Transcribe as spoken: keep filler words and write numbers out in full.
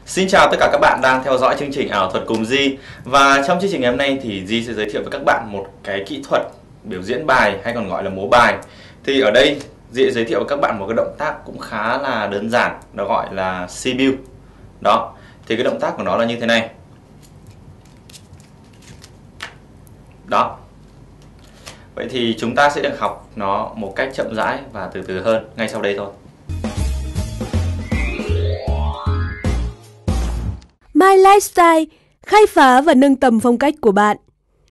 Xin chào tất cả các bạn đang theo dõi chương trình ảo thuật cùng Di. Và trong chương trình ngày hôm nay thì Di sẽ giới thiệu với các bạn một cái kỹ thuật biểu diễn bài hay còn gọi là múa bài. Thì ở đây Di sẽ giới thiệu với các bạn một cái động tác cũng khá là đơn giản, nó gọi là Sibiu. Đó, thì cái động tác của nó là như thế này. Đó. Vậy thì chúng ta sẽ được học nó một cách chậm rãi và từ từ hơn ngay sau đây thôi. My Lifestyle, khai phá và nâng tầm phong cách của bạn.